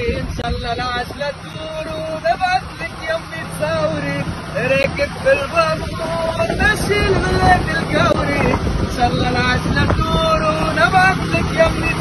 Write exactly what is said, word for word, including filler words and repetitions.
ان شاء الله العسلة تدور ونبعث لك يمي تصوري، راكب في الباسبور ماشي لبلاد القوري. ان شاء الله العسلة تدور ونبعث لك يمي